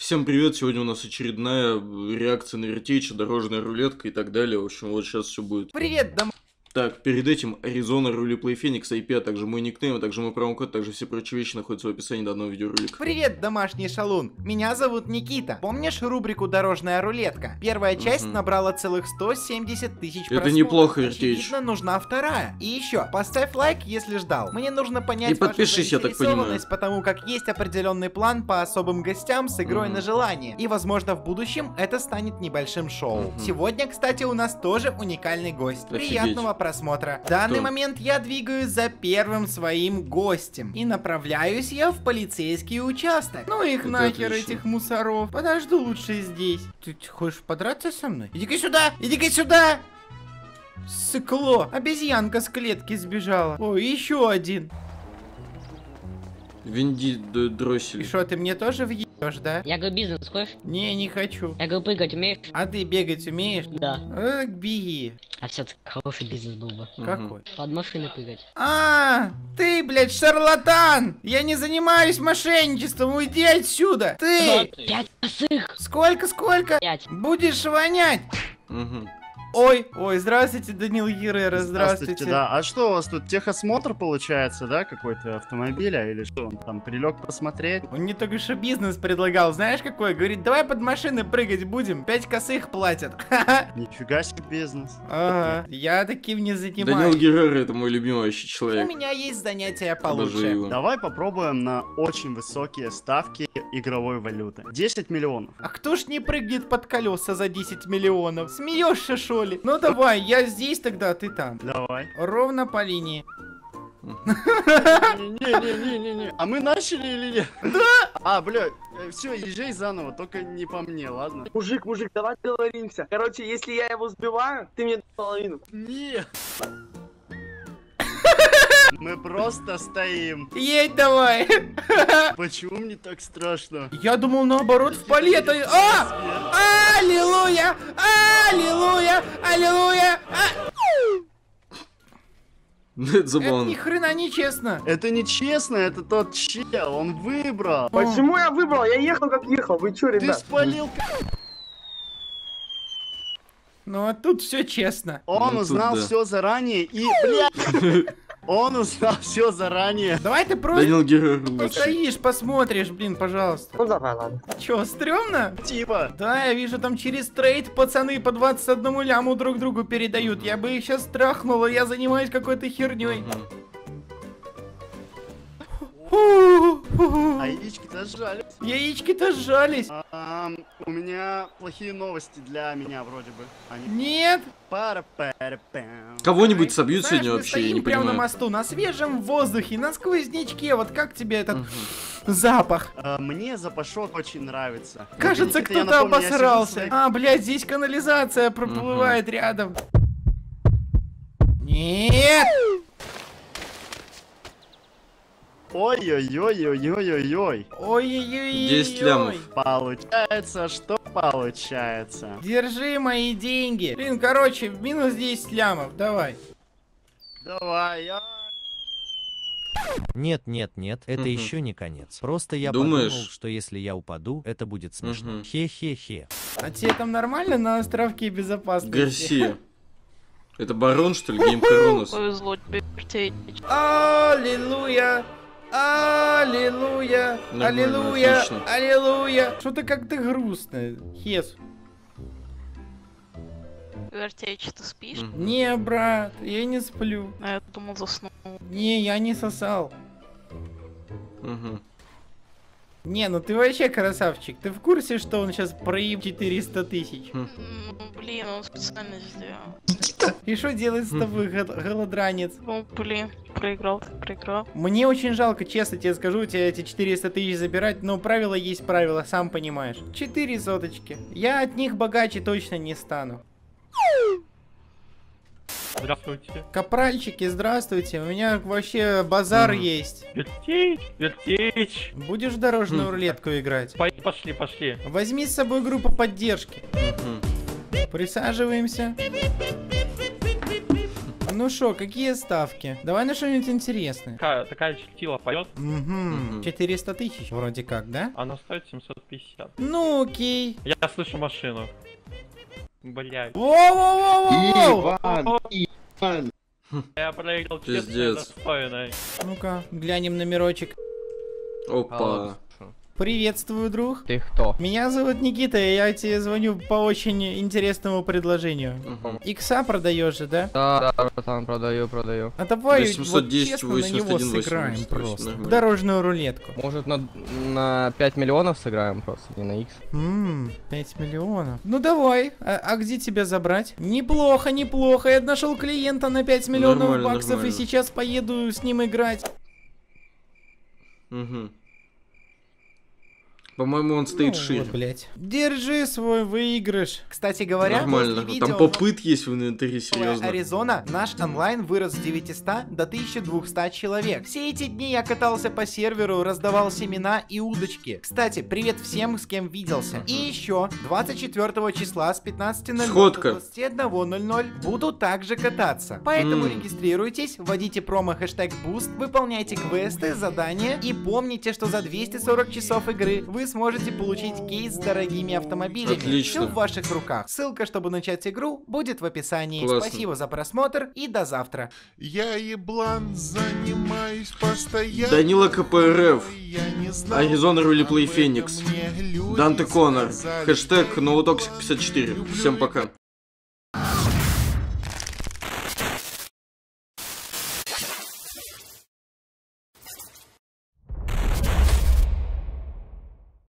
Всем привет, сегодня у нас очередная реакция на Вертейча, дорожная рулетка и так далее. В общем, вот сейчас все будет. Привет, Так, перед этим Arizona, Roleplay Phoenix, IP, а также мой никнейм, а также мой промокод, также все прочие вещи находятся в описании данного видеоролика. Привет, домашний шалун. Меня зовут Никита. Помнишь рубрику «Дорожная рулетка»? Первая часть набрала целых 170 тысяч просмотров. Это неплохо, Вертейч. Очевидно, нужна вторая. И еще, поставь лайк, если ждал. Мне нужно понять И подпишись, я так понимаю. потому как есть определенный план по особым гостям с игрой на желание. И, возможно, в будущем это станет небольшим шоу. Сегодня, кстати, у нас тоже уникальный гость. Офигеть. Приятного просмотра. В данный момент я двигаюсь за первым своим гостем. И направляюсь я в полицейский участок. Ну их Это нахер, отлично. этих мусоров. Подожду лучше здесь. Ты хочешь подраться со мной? Иди-ка сюда! Иди-ка сюда! Сыкло! Обезьянка с клетки сбежала. Ой, еще один. Винди И дроссель. что, ты мне тоже въебешь, да? Я говорю, бизнес хочешь? Не хочу. Я говорю, прыгать умеешь? А ты бегать умеешь? Да. Беги. А все-таки хороший бизнес был бы. Какой? Под машиной прыгать. Ты, блядь, шарлатан! Я не занимаюсь мошенничеством, уйди отсюда! Ты! 5 косых! Сколько? 5. Будешь вонять! Угу. Ой, здравствуйте, Данил Геррера, здравствуйте. Да. А что у вас тут, техосмотр получается, да, какой-то автомобиля? Или что, он там прилег посмотреть? Он не только что бизнес предлагал, знаешь какой? Говорит, давай под машины прыгать будем, 5 косых платят. Нифига себе бизнес. Ага, я таким не Данил занимаюсь. Геррера — это мой любимый вообще У человек. меня есть занятия Обожаю получше. его. Давай попробуем на очень высокие ставки игровой валюты. 10 миллионов. А кто ж не прыгнет под колеса за 10 миллионов? Смеешься, что ли? Ну давай, я здесь тогда, ты там. Давай. Ровно по линии. Не-не-не-не-не. А мы начали или нет? Да! Бля, все, езжай заново, только не по мне, ладно? Мужик, давай договоримся. Короче, если я его сбиваю, ты мне половину. Нет! Мы просто стоим. Едь давай. Почему мне так страшно? Я думал наоборот в полет. Аллилуйя! Аллилуйя! Аллилуйя! Это Это забавно. ни хрена не честно. Это нечестно, это тот чел, он выбрал. Почему я выбрал? Я ехал как ехал. Вы чё, Ты ребят? спалил. Ну а тут все честно. Он Ну, узнал тут да. все заранее и, блядь, он узнал все заранее. Давай ты просто Данил Геррера лучший. постоишь, посмотришь, блин, пожалуйста. Ну давай, ладно. Чё, стрёмно? Типа, Да, я вижу, там через трейд пацаны по 21 ляму друг другу передают. Я бы их сейчас страхнула, я занимаюсь какой-то херней. а яички-то сжались. Яички-то сжались. У меня плохие новости для меня вроде бы. Они... Нет. Пара-пара-пам. Кого-нибудь собьют Знаешь, сегодня мы вообще, я стоим не прямо на понимаю. мосту, на свежем воздухе, на сквознячке. Вот как тебе этот запах? Мне запашок очень нравится. Кажется, Никита, я кто-то напомню, я сижу в обосрался. своей- Блядь, здесь канализация проплывает рядом. Нет! Ой-ой-ой-ой-ой-ой-ой. Ой-ой-ой. 10 лямов. Получается, что получается? Держи мои деньги. Блин, короче, минус 10 лямов, давай. Давай, Нет, это Мгм. еще не конец. Просто я Думаешь? подумал, что если я упаду, это будет смешно. Мгм. Хе-хе-хе. А тебе там нормально на островке безопасности? Гарсия. Это барон, что ли? Гейм Коронас. Повезло тебе, Вертейч. Аллилуйя! Аллилуйя! Нормально, Аллилуйя! отлично. Аллилуйя! Что-то как-то грустно. Хес. Вертейч, ты спишь? Не, брат, я не сплю. А я думал, заснул. Не, я не сосал. Мгм. Не, ну ты вообще красавчик. Ты в курсе, что он сейчас проеб 400 тысяч? Блин, он специально сделал. И что делает с тобой голодранец? Ну, блин, проиграл, так проиграл. Мне очень жалко, честно тебе скажу, у тебя эти 400 тысяч забирать, но правило есть правило, сам понимаешь. 4 соточки. Я от них богаче точно не стану. Здравствуйте. Капральчики, здравствуйте. У меня вообще базар есть. Вертейч. Будешь в дорожную рулетку играть? Пошли. Возьми с собой группу поддержки. Мгм. Присаживаемся. ну шо, какие ставки? Давай на что-нибудь интересное. Такая чертила поет, Угу. 400 тысяч вроде как, да? она стоит 750. Ну окей. Я слышу машину. Блядь. Воу-воу-воу-воу! Иван, Я проиграл честно и Пиздец. достойно. Ну-ка, глянем номерочек. Опа. Приветствую, друг. Ты кто? Меня зовут Никита, и я тебе звоню по очень интересному предложению. Мгм. Икса продаешь же, да? Да, братан, продаю. А давай 810, вот честно на него 81, сыграем 80, просто. нормально. Дорожную рулетку. Может на 5 миллионов сыграем просто, не на X. 5 миллионов. Ну давай, а где тебя забрать? Неплохо, неплохо. Я нашел клиента на 5 миллионов Нормально, баксов нормально. и сейчас поеду с ним играть. Угу. По-моему, он стоит Ну, шире. вот, блядь. Держи свой выигрыш. Кстати говоря, Нормально. после Там видео попыт есть в инвентаре, Новая серьезно. Аризона, наш онлайн вырос с 900 до 1200 человек. Все эти дни я катался по серверу, раздавал семена и удочки. Кстати, привет всем, с кем виделся. И еще 24 числа с 15:00 Сходка. до 21:00 буду также кататься. Поэтому М. регистрируйтесь, вводите промо хэштег Boost, выполняйте квесты, задания и помните, что за 240 часов игры вы сможете получить кейс с дорогими автомобилями. Отлично. Все в ваших руках. Ссылка, чтобы начать игру, будет в описании. Классно. Спасибо за просмотр и до завтра. Я еблан, занимаюсь постоянно. Данила КПРФ. Я не знал, Аризона Ролеплей об этом Феникс. мне люди Данте Коннор. сказали. Хэштег NoToxic54. Всем пока.